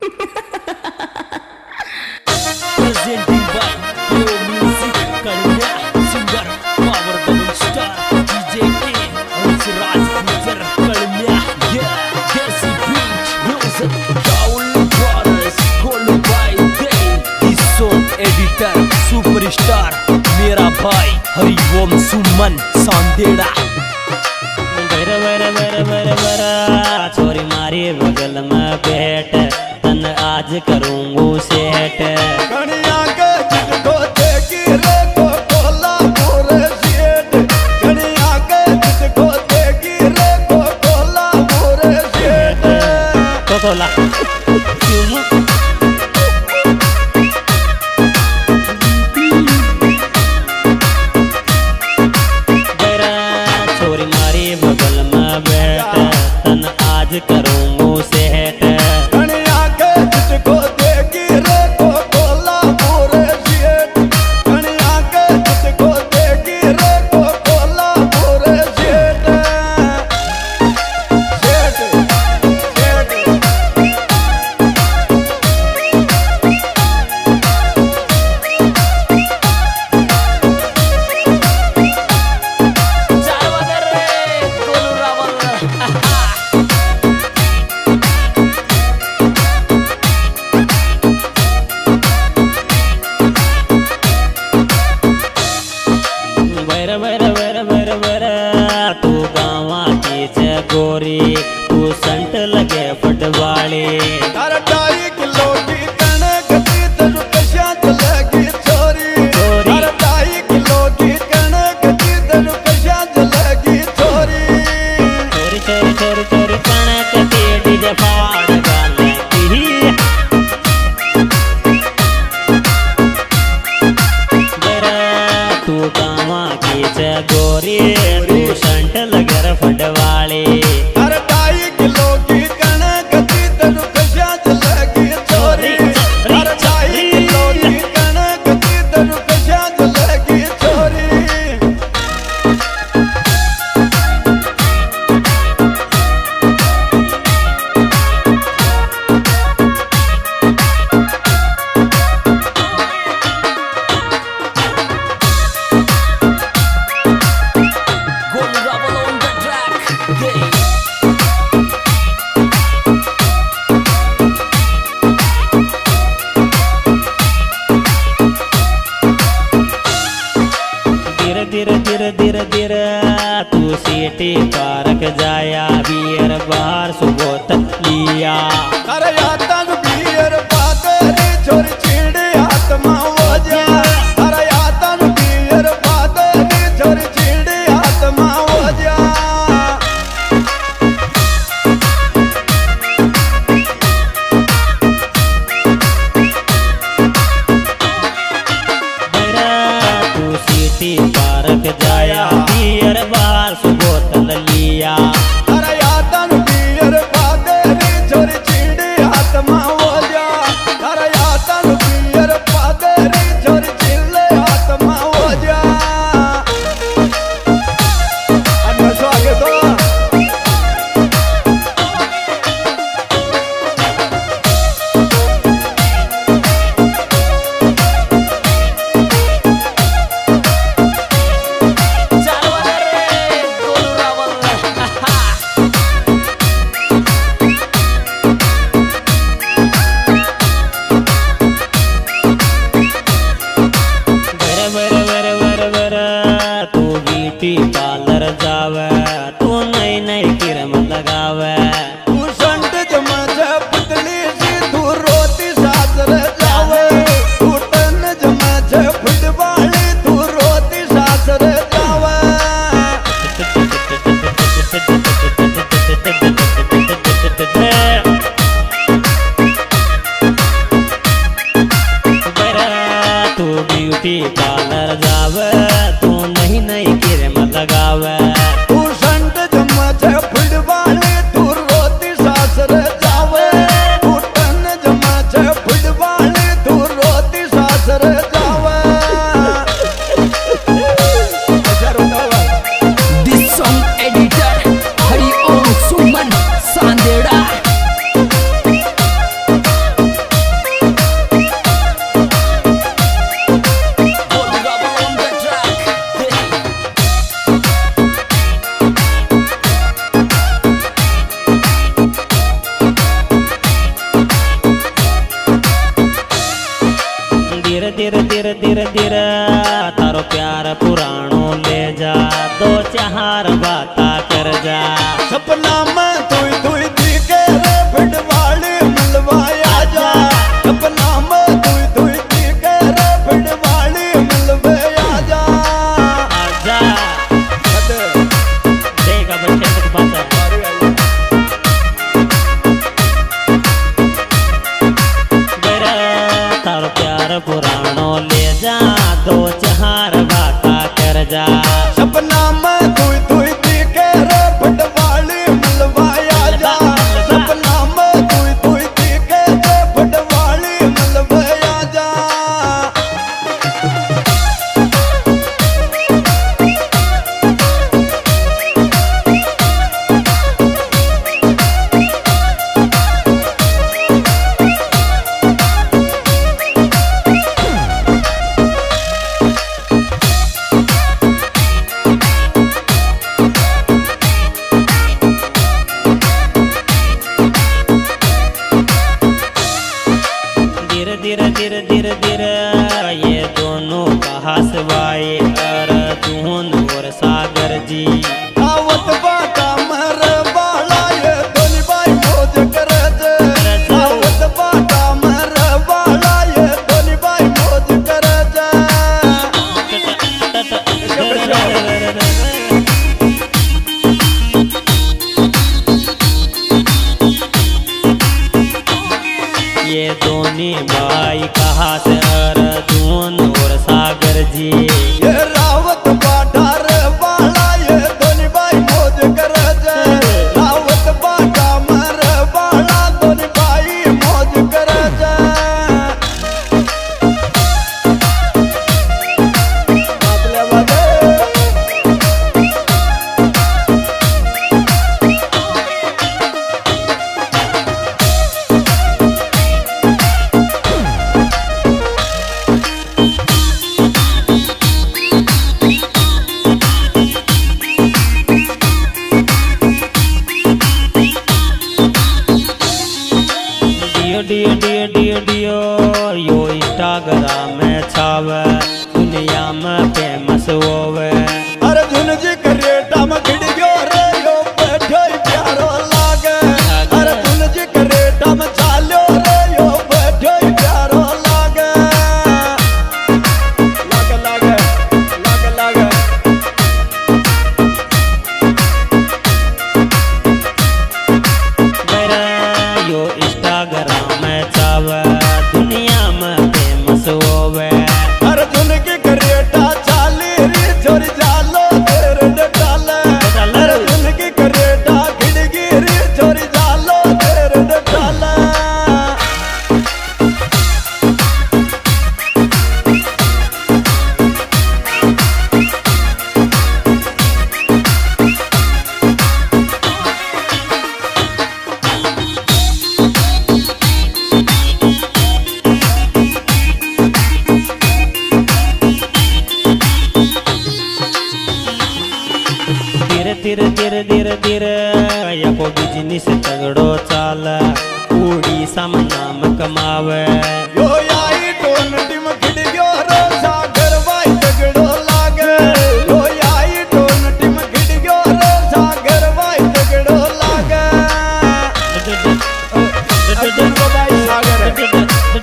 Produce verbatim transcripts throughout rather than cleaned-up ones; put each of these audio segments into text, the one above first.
Presenting by Pro Music, Kalya Singer, Power Double Star, D J K, Hansraj Future, Kalya, yeah, Desi Beach, Music, Raul Brothers, Gold by Day, this song editor, Superstar, मेरा भाई हरिओम सुमन सांदेड़ा। बर बर बर बर बर छोरी मारी बगल में बैठ तन आज करूँगू सेट। कनिया के जिसको देखी रे को कोला पूरे सेठ, कनिया के जिसको देखी रे को कोला पूरे सेठ। तो कोला छोरी मारी बगल में बैठ तन आज करूँगू सेट। कनिया के जिसको देखी रे को कोला पूरे सेठ, कनिया के जिसको देखी रे को कोला पूरे सेठ। सेठ सेठ बर बर बर बर बर तू गावा की गोरी तू संट लगे फटवाली। तारा ढाई किलो की कणक दी तेरू कशा चलेगी छोरी, तारा ढाई किलो की कणक दी तेरू कशा चलेगी छोरी। छोरी छोरी छोरी छोरी कणक दी डीजे फाड़ गाले की। तू गावा की गोरी तू संट लगे फटवाली। तारा ढाई किलो की कणक दी तेरू कशा चलेगी छोरी, तारा ढाई किलो की कणक दी तेरू कशा चलेगी छोरी। Gold Rubble on the track, yeah. धीरे धीरे धीरे धीरे धीरे तू सीटी पारक जाया बियर बाहर सुबोत लिया। अरे यातन बियर पादरी छोरी छीड़ी आत्मा हो जा, अरे यातन बियर पादरी छोरी छीड़ी आत्मा हो जा। तू सीटी पारक जाया बियर बाहर सुबोत लिया। अरे यातन बियर पादरी छोरी छीड़ी धीरे धीरे धीरे धीरे तारो प्यार पुराणो ले जा, दो चार बाता कर जा। सपना में तुई तुई दिखे रे भिड़वाड़ी मिलवाया जा, सपना में तुई तुई दिखे रे भिड़वाड़ी मिलवाया जा। आजा देखा बच्चे के पास तारो प्यार पुराणो ले जा, दो चार बाता कर जा। सपना में तुई तुई दिखे रे भिड़वाड़ी मिलवाया जा, सपना में तुई तुई दिखे रे भिड़वाड़ी मिलवाया जा। धीरे धीरे धीरे धीरे धीरे ये दोनों कहा सवाए अर्जुन और सागर जी। आवत बाटा मर बाला ये दोनी बाई मौज करे जे, आवत बाटा मर बाला ये दोनी बाई मौज करे जे। ये दोनी भाई कहा से अर्जुन और सागर जी। ये रावत बाटा रे बाला ये दोनी बाई मौज करे जे, रावत बाटा मर बाला दोनी बाई मौज करे जे। बादले बादे डियो डियो डियो डियो डियो यो इंस्टाग्राम में छावे, दुनिया में फेमस होवे। अर्जुन जी करेटा में खिड़ गयो रे यो बैठो ही प्यारो लागे, अर्जुन जी करेटा में चालो रे यो बैठो ही प्यारो लागे। लागे लागे लागे लागे मेरा यो इंस्टाग्राम में छावे, दुनिया में फेमस होवे। अर्जुन की करेटा चाली री छोरी जालो तेरे डाले, अर्जुन की करेटा खिड़ गई री छोरी जालो तेरे डाले। धीरे धीरे धीरे धीरे धीरे यको बिजनेस तगड़ो चाल, उड़ीसा में नाम कमावे। यो आई टोन टिम खिड़ गयो रे सागर भाई तगड़ो लागे, यो आई टोन टिम खिड़ गयो रे सागर भाई तगड़ो लागे। अर्जुन को भाई सागर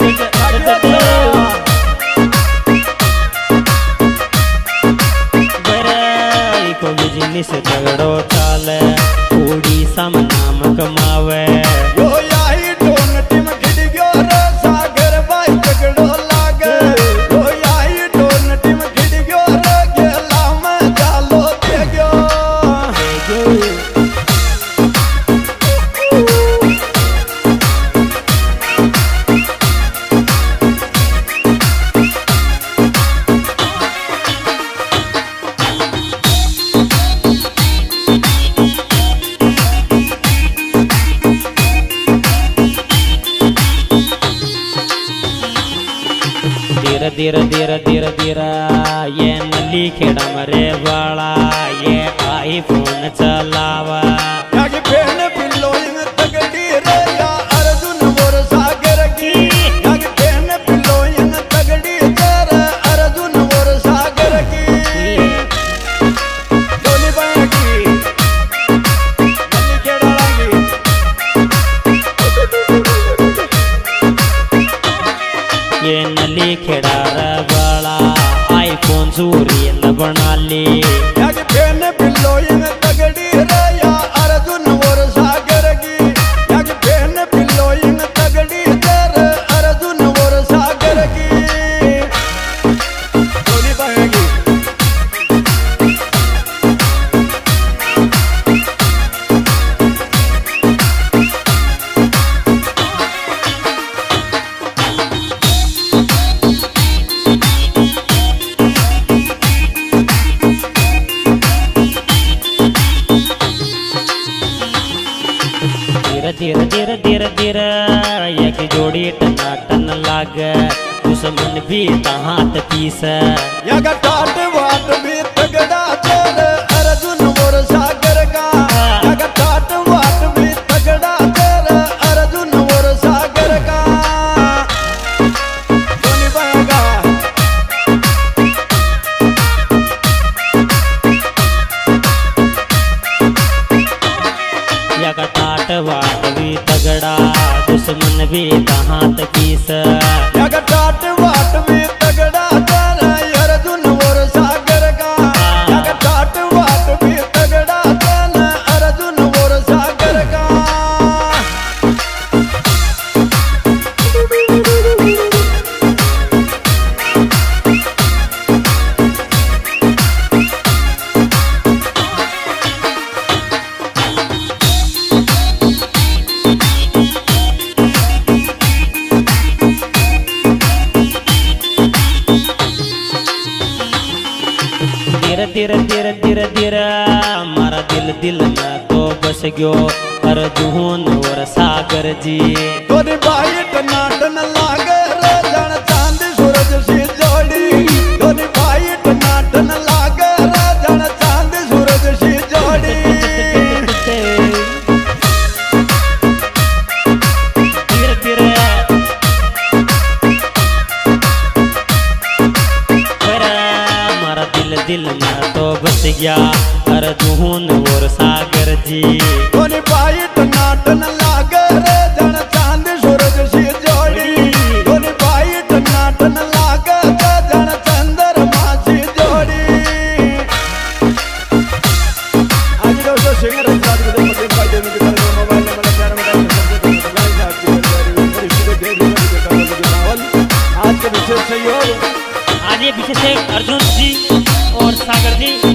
को बिजनेस तगड़ो चाल, उड़ीसा में नाम कमावे। यो आई टोन टिम खिड़ गयो रे सागर भाई तगड़ो लागे, यो आई टोन टिम खिड़ गयो रे गेला में जालो दे गयो। धीरे धीरे धीरे धीरे धीरे ये नली खेड़ा मरे वाला, ये आई फोन चलावा। यागी पेन पिल्लो इन तगड़ी रे या अर्जुन और सागर की, यागी पेन पिल्लो इन तगड़ी रे गली खेड़ा बड़ा आईफोन सूरी न बना ली याग फेन पिल्लोइंग तगड़ी रे या अर्जुन और सागर की याग फेन पिल्लोइंग तगड़ी रे अर्जुन और सागर की बोली पाएगी धीरे धीरे धीरे धीरे एक जोड़ी टना टन लाग दुश्मन भी हाथ पीस याग टाट वाट भी तगड़ा चल अर्जुन और सागर का याग टाट वाट भी तगड़ा चल अर्जुन और सागर का बोली पाएगा या टाट वाट भी तगड़ा दुश्मन भी हाथ पीस याग टाट वाट भी तगड़ा चल अर्जुन और सागर का याग टाट वाट भी तगड़ा चल अर्जुन और सागर का धीरे धीरे धीरे धीरे धीरे हमारा दिल दिल में तो बस गयो अर्जुन और सागर जी तोरी बाई टनाटन लागे रे जन चांद सूरज सी जोड़ी तोरी बाई टनाटन लागे रे जन चांद सूरज सी जोड़ी धीरे धीरे हमारा दिल दिल में तो बस गया अर्जुन और सागर जी तोरी बाई टनाटन लागे रे जन चांद सूरज सी जोड़ी तोरी बाई टनाटन लागे रे जन चंद्रमा सी जोड़ी आज दोस्तों सिंगर राज के मध्य भाई देव के तरफ मोबाइल नंबर चार में आज के विशेष सहयोग आज ये विशेष अर्जुन जी और सागर जी